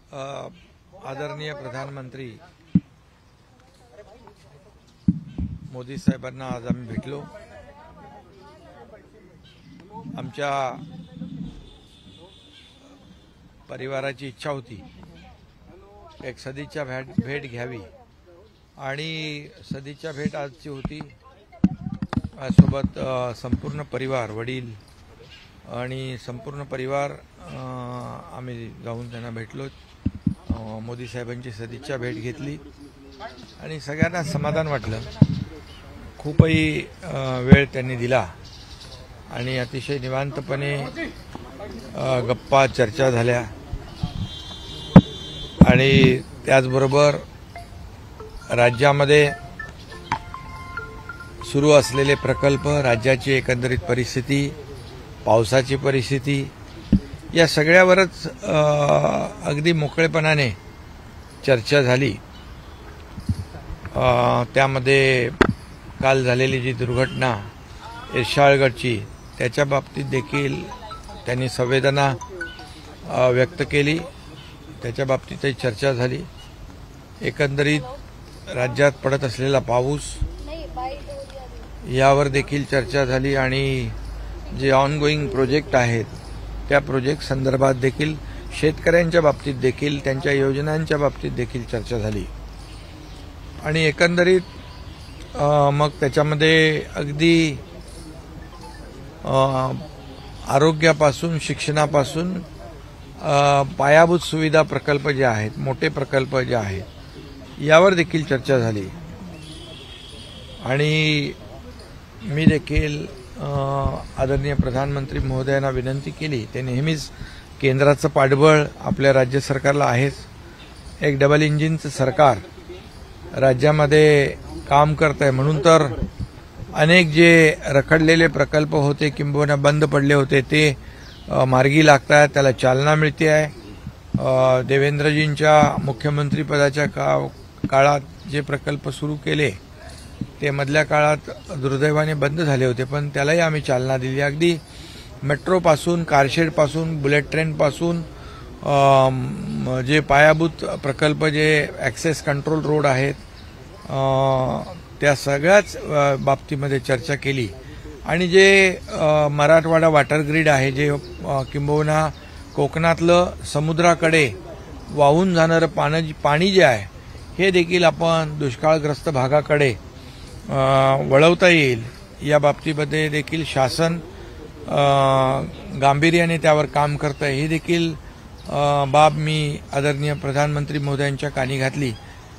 आदरणीय प्रधानमंत्री मोदी साहेबांना आज आम्ही भेटलो। आमच्या परिवाराची इच्छा होती एक सदिच्छा भेट घ्यावी आणि सदिच्छा भेट आजची होती। सोबत संपूर्ण परिवार, वडील आणि संपूर्ण परिवार आम्ही जाऊन त्यांना भेटलो। मोदी साहेबांची सदिच्छा भेट घेतली आणि सगळ्यांना समाधान वाटलं। खूपही वेळ त्यांनी दिला आणि अतिशय निवांतपणे गप्पा चर्चा झाल्या आणि त्याचबरोबर राज्यामध्ये सुरू असलेले प्रकल्प, राज्याची एकंदरीत परिस्थिती, पावसाची परिस्थिती या सगळ्यावरच अगदी मोकळेपणाने चर्चा झाली। त्यामध्ये काल झालेली जी दुर्घटना इर्शाळगडची त्याच्या बाबतीत देखील त्यांनी संवेदना व्यक्त केली, त्याच्या बाबतीतही चर्चा झाली। एकंदरीत राज्यात पडत असलेला पाऊस यावर देखील चर्चा झाली आणि जे ऑनगोईंग प्रोजेक्ट आहेत त्या प्रोजेक्ट संदर्भात देखील, शेतकऱ्यांच्या बाबतीत देखील, त्यांच्या योजनांच्या बाबतीत देखील चर्चा झाली आणि एकंदरीत मग त्याच्यामध्ये अगदी आरोग्यापासून, शिक्षणापासून पायाभूत सुविधा प्रकल्प जे आहेत, मोठे प्रकल्प जे आहेत यावर देखील चर्चा झाली आणि मी देखील आदरणीय प्रधानमंत्री महोदयांना विनंती केली। ते नेहमीच केंद्राचं पाठबळ आपल्या राज्य सरकारला आहेच। एक डबल इंजिनचं सरकार राज्यामध्ये काम करत आहे म्हणून तर अनेक जे रखडलेले प्रकल्प होते किंबहुना बंद पडले होते ते मार्गी लागत आहेत, त्याला चालना मिळते आहे। देवेंद्रजींच्या मुख्यमंत्रीपदाच्या काळात जे प्रकल्प सुरू केले ते मधल्या काळात दुर्दैवाने बंद झाले होते, पण त्यालाही आम्ही चालना दिली। अगदी मेट्रोपासून, कारशेडपासून, बुलेट ट्रेनपासून जे पायाभूत प्रकल्प, जे ॲक्सेस कंट्रोल रोड आहेत त्या सगळ्याच बाबतीमध्ये चर्चा केली आणि जे मराठवाडा वॉटर ग्रीड आहे, जे किंबहुना कोकणातलं समुद्राकडे वाहून जाणारं पाणी जे आहे हे देखील आपण दुष्काळग्रस्त भागाकडे वळवता येईल या बाबतीमध्ये देखील शासन गांभीर्याने त्यावर काम करत आहे। ही देखील बाब मी आदरणीय प्रधानमंत्री महोदयांच्या कानी घातली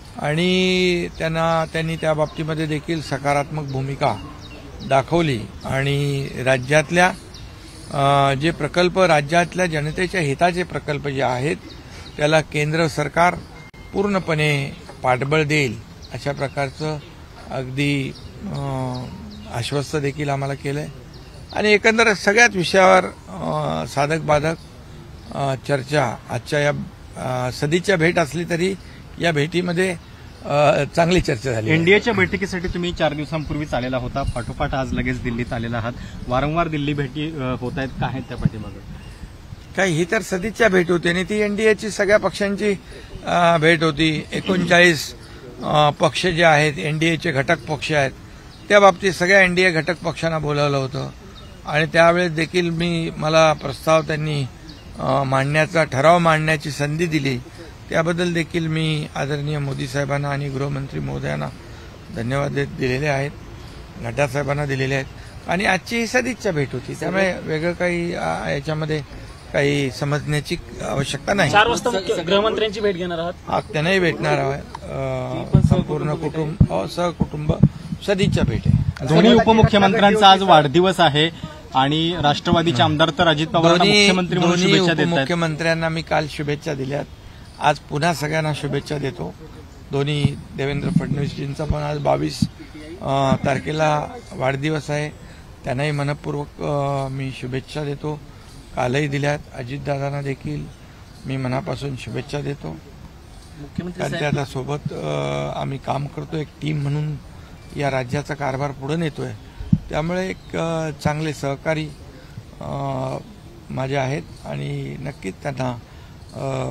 आणि त्यांनी त्या बाबतीमध्ये देखील सकारात्मक भूमिका दाखवली आणि राज्यातल्या जे प्रकल्प, राज्यातल्या जनतेच्या हिताचे प्रकल्प जे आहेत त्याला केंद्र सरकार पूर्णपणे पाठबळ देईल अशा प्रकारचं अगदी आश्वस्त देखील आम्हाला केलंय आणि एकंदर सगळ्याच विषयावर साधक बाधक चर्चा आजच्या या सदिच्छा भेट असली तरी या भेटीमध्ये चांगली चर्चा झाली। एनडीएच्या बैठकीसाठी तुम्ही 4 दिवसांपूर्वीच आलेला होता, पाठोपाठ आज लगेच दिल्लीत आलेला आहात। वारंवार दिल्ली भेटी होत आहेत, काय आहेत त्या पाठीमागे? काही ही तर सदिच्छा भेट होती आणि ती एनडीएची सगळ्या पक्षांची भेट होती। 39 पक्ष जे आहेत, एनडीएचे घटक पक्ष आहेत, त्या बाबतीत सगळ्या एनडीए घटक पक्षांना बोलावलं होतं आणि त्यावेळेस देखील मला प्रस्ताव त्यांनी मांडण्याचा, ठराव मांडण्याची संधी दिली। त्याबद्दल देखील मी आदरणीय मोदी साहेबांना आणि गृहमंत्री महोदयांना धन्यवाद दिलेले आहेत, नड्डा साहेबांना दिलेले आहेत आणि आजची ही सदिच्छा भेट होती, त्यामुळे वेगळं काही याच्यामध्ये काही समजण्याची आवश्यकता नाही। 4 वाजता गृहमंत्र्यांची भेट घेणार आहात? त्यांनाही भेटणार आहे। संपूर्ण कुटुंब, सहकुटुंब सदिच्छा भेट आहे। दोन्ही उपमुख्यमंत्र्यांचा आज वाढदिवस आहे आणि राष्ट्रवादीचे आमदार तर अजित पवारांना मुख्यमंत्री म्हणून शुभेच्छा देत आहेत। मुख्यमंत्र्यांना मी काल शुभेच्छा दिल्यात, आज पुन्हा सगळ्यांना शुभेच्छा देतो। दोन्ही देवेंद्र फडणवीसजींचा पण आज 22 तारखेला वाढदिवस आहे, त्यांनाही मनपूर्वक मी शुभेच्छा देतो। कालही दिल्यात, अजितदादांना देखील मी मनापासून शुभेच्छा देतो। मुख्यमंत्री आता सोबत आम्ही काम करतो, एक टीम म्हणून या राज्याचा कारभार पुढे नेतोय, त्यामुळे एक चांगले सहकारी माझे आहेत आणि नक्कीच त्यांना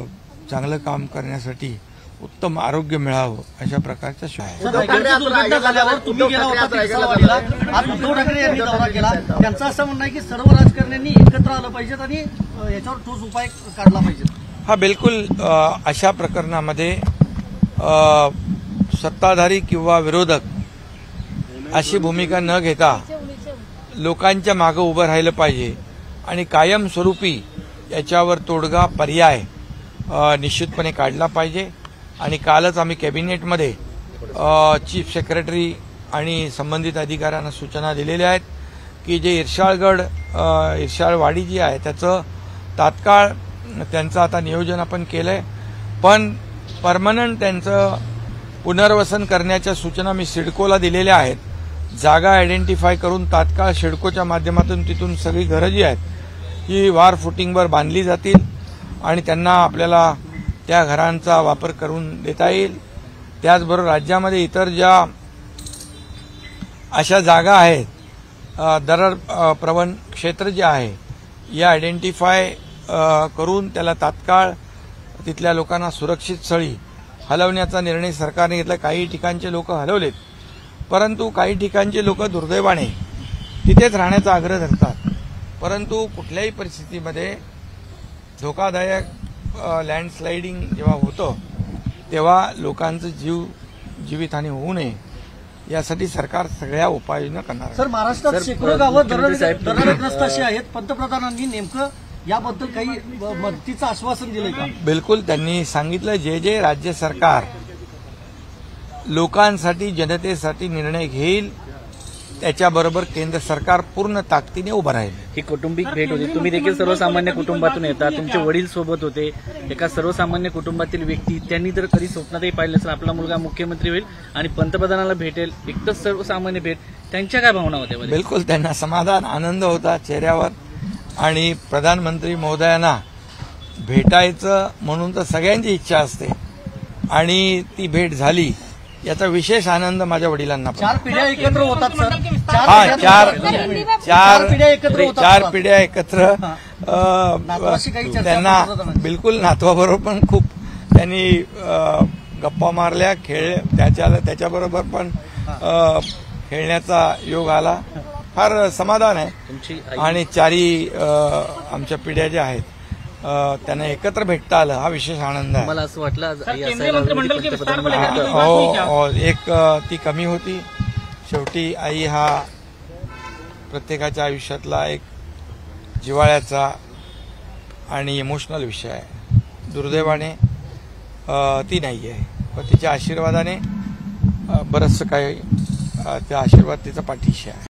चांगलं काम करण्यासाठी उत्तम आरोग्य मिळावं अशा प्रकारच्या शिवाय दुर्घटना झाल्यावर तुम्ही गेला होता तिरसाळवाडीला. आज उद्धव ठाकरे यांनी दौरा केला. त्यांचं असं म्हणणं आहे की सर्व राजकारण्यांनी एकत्र आलं पाहिजेत आणि याच्यावर ठोस उपाय काढला पाहिजे. हा बिलकुल अशा प्रकरणामध्ये सत्ताधारी किंवा विरोधक अशी भूमिका न घेता लोकांच्या मागे उभं राहिलं पाहिजे आणि कायमस्वरूपी याच्यावर तोडगा पर्याय निश्चितपणे काढला पाहिजे. आणि कालच आम्ही कॅबिनेटमध्ये चीफ सेक्रेटरी आणि संबंधित अधिकाऱ्यांना सूचना दिलेल्या आहेत की जे इर्शाळवाडी जी आहे त्याचं तात्काळ त्यांचं आता नियोजन आपण केलंय, पण परमनंट त्यांचं पुनर्वसन करण्याच्या सूचना मी सिडकोला दिलेल्या आहेत. जागा आयडेंटिफाय करून तात्काळ सिडकोच्या माध्यमातून तिथून सगळी घरं जी आहेत ही वार फुटिंगवर बांधली जातील आणि त्यांना आपल्याला त्या घरांचा वापर करून देता येईल. त्याचबरोबर राज्यामध्ये इतर ज्या अशा जागा आहेत दरड प्रवण क्षेत्र जे आहे या आयडेंटिफाय करून त्याला तात्काळ तिथल्या लोकांना सुरक्षित स्थळी हलवण्याचा निर्णय सरकारने घेतला. काही ठिकाणचे लोक हलवलेत, परंतु काही ठिकाणचे लोक दुर्दैवाने तिथेच राहण्याचा आग्रह धरतात. परंतु कुठल्याही परिस्थितीमध्ये धोकादायक लँडस्लाइडिंग जेव्हा होतं तेव्हा लोकांचं जीवितहानी होऊ नये यासाठी सरकार सगळ्या उपाययोजना करणार आहे. सर, महाराष्ट्रात शेकडो गावं दरडग्रस्त अशी आहेत. पंतप्रधानांनी नेमकं याबद्दल काही मदतीचं आश्वासन दिलंय का? बिलकुल, त्यांनी सांगितलं जे राज्य सरकार लोकांसाठी जनतेसाठी निर्णय घेईल त्याच्याबरोबर केंद्र सरकार पूर्ण ताकदीने उभं राहील. ही कौटुंबिक भेट होती. तुम्ही देखील सर्वसामान्य कुटुंबातून येता, तुमचे वडील सोबत होते. एका सर्वसामान्य कुटुंबातील व्यक्ती, त्यांनी तर कधी स्वप्नातही पाहिलं नसेल आपला मुलगा मुख्यमंत्री होईल आणि पंतप्रधानाला भेटेल. एकच सर्वसामान्य भेट, त्यांच्या काय भावना होत्या? बिलकुल, त्यांना समाधान आनंद होता चेहऱ्यावर आणि प्रधानमंत्री महोदयांना भेटायचं म्हणून तर सगळ्यांची इच्छा असते आणि ती भेट झाली याचा विशेष आनंद माझ्या वडिलांना. 4 पिढ्या एकत्र होतात सर. चार पिढ्या एकत्र त्यांना बिलकुल नातवाबरोबर पण खूप त्यांनी गप्पा मारल्या, खेळल्या, त्याच्याबरोबर पण खेळण्याचा योग आला. फार समाधान आहे आणि चारी आमच्या पिढ्या ज्या आहेत त्यांना एकत्र भेटता आलं हा विशेष आनंद आहे. मला असं वाटलं हो, एक ती कमी होती. शेवटी आई हा प्रत्येकाच्या आयुष्यातला एक जिव्हाळ्याचा आणि इमोशनल विषय आहे. दुर्दैवाने ती नाही आहे, पण तिच्या आशीर्वादाने बरंचसं काही त्या आशीर्वाद तिचा पाठीशी आहे.